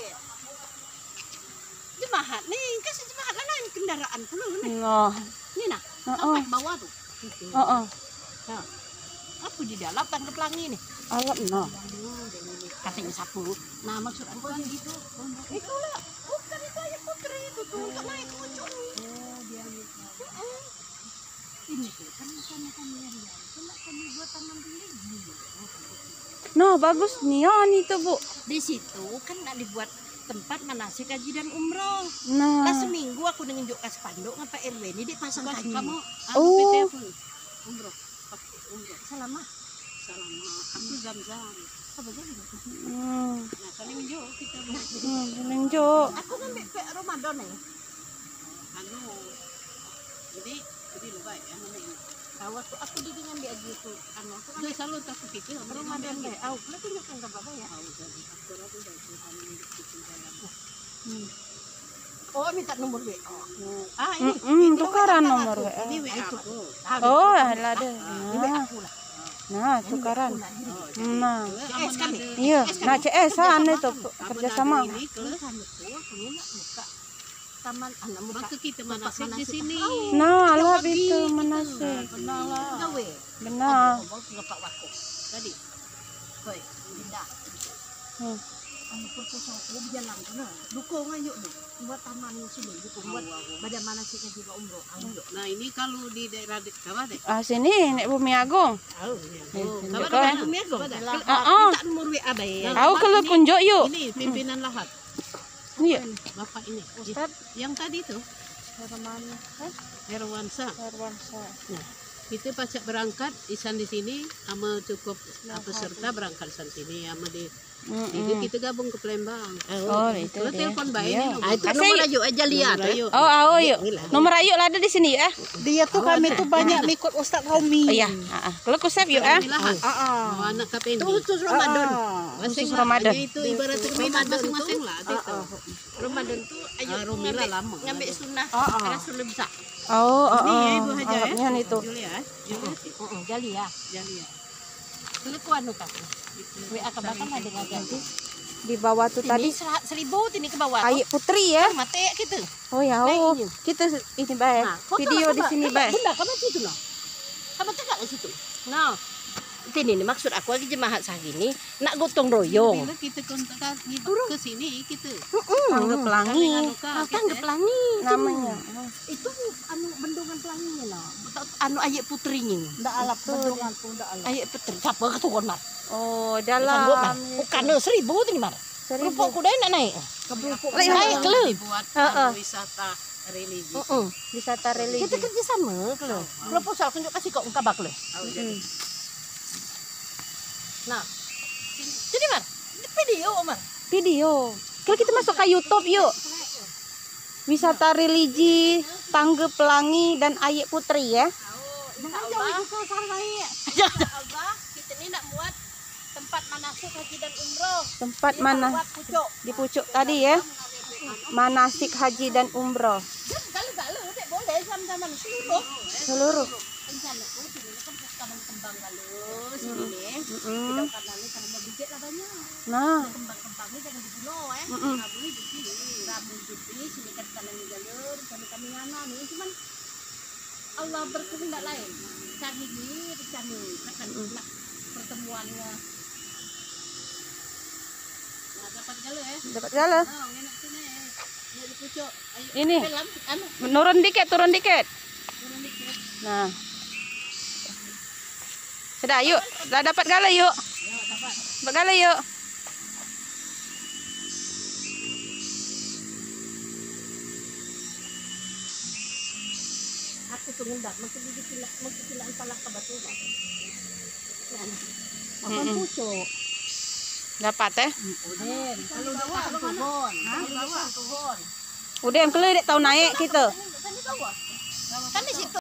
Jemahat nih, kasih jemahat lah lain kendaraan pula nih. Noh. Ini nah, sampai bawah tuh. Heeh. Nah, apa di dalam tangga pelangi nih? Alap noh. Katanya sapu. Nah, maksud aku kan gitu. Itulah, bukan itu ayam putri itu tuh, nggak naik pucuk nih. Oh, dia gitu. Ini tuh kan sama kami yang cuma kami buat taman lagi. Noh, bagus neon itu, Bu. Di situ kan nak dibuat tempat manasik haji dan umroh. Nah. Lah seminggu aku nunjuk ke spanduk ngapa RW ini dipasang kayu. Kamu Oh. PT apa? Umroh. Umroh. Selama. Aku Zam-Zam. Apa Zam-Zam? Nah, kali nunjuk kita. Nunjuk. Aku ngambil ke Ramadan ya. Jadi lupa ya mana ini. Waktu aku di ngambil aja itu aku kan selalu tak pikir Ramadan deh. Aku lah tunjukkan ke Bapak ya. Oh, minta nomor WA. Ini tukaran nomor WA. Ini WA aku. Oh, lah ada. Ini WA aku lah. Nah, tukaran. Nah. CS kan nih? Iya, nah CS-an itu kerjasama. Ini kalau kami tuh aku nak buka taman anak muka kita manasik di sini. Nah, lah itu manasik. Benar lah. Gawe. Benar. Ngomong Pak Wako. Tadi. Koi, pindah. Anu proposal aku berjalan sana. Dukung ayo nih. Buat taman sini, dukung buat badan manasiknya juga umroh. Nah, ini kalau di daerah kawah deh. Sini nek Bumi Agung. Kawah ada Bumi Agung. Minta nomor WA bae. Aku kalau kunjuk yuk. Ini pimpinan lahat. Iya. Bapak ini. Ustaz yang tadi tuh Herwansa. Nah, kita pacak berangkat isan di sini sama cukup peserta berangkat isan sini sama di jadi kita gabung ke Palembang. Oh, itu Kalau dia. telepon baik Iya. ini itu nomor ayo aja lihat. Oh, yuk. Nomor ayo lah ada di sini ya. Dia tuh kami tuh banyak ikut Ustaz Romi. Oh iya, kalau ku save yuk ah. Anak KPN. Khusus Ramadan. Khusus Ramadan. Itu ibarat Ramadan masing-masing lah itu. Ramadan tuh ayo Romila lama. Ngambil sunnah Rasul besar. Ini Ibu Haja ya. Alapnya itu. Jalia. Dulu ku anu kan. WA ke belakang ada ngaji. Di bawah tuh tadi. Ini 1000 ini ke bawah. Ayik Putri ya. Mati kita. Oh ya, kita ini baik. Video di sini baik. Bunda, kamu situ loh. Kamu tegak di situ. Nah, ini nih maksud aku lagi jemahat segini nak gotong royong. Bila kita kontak ke sini kita. Tangga Pelangi. Tangga Pelangi Namanya. itu anu bendungan pelanginya lah. Anu Ayek Putrinya. Ndak alap bendungan tuh ndak alap. Ayek Putri. Siapa ketuan mar? Oh, dalam. Bukan 1000 ini mar. 1000. Rupuk kuda nak naik. Keberupuk. Naik ke lu. Dibuat wisata religi. Wisata religi. Kita kerja sama ke lu. Proposal tunjuk kasih kok kabak lu. Nah, jadi mar, video mar. Video. Kalau kita masuk ke YouTube yuk. Wisata religi Tangga Pelangi dan Ayek Putri ya. Jangan jauh ke sana. Allah, kita ni nak buat tempat manasik haji dan umroh. Tempat mana? Di pucuk tadi ya. Manasik haji dan umroh. Galu-galu dek boleh sama-sama seluruh. Seluruh. Rencana aku sini kan kembang galu sini nih. Kita kanan ni kalau mau bibit lah banyak. Nah. Kembang-kembangnya jangan dibunuh Rabu ni jadi Rabu jadi sini kan kanan ni galur, kami ngana nih cuman Allah berkehendak lain. Cari ni rencana akan nak pertemuannya. Nah, dapat galu ya. Dapat jalan. Oh, enak sini. Ni di pucuk. Ini. Anu, Turun dikit. turun dikit. Nah. Sudah yuk. Dah dapat gala yuk. Dapat gala yuk. Aku tuh ngendak, maksud kilaan palak ke batu. Makan pucuk. Dapat Kalau dapat tuhon. Udah yang kelih dek tahu naik kita. Kan di situ.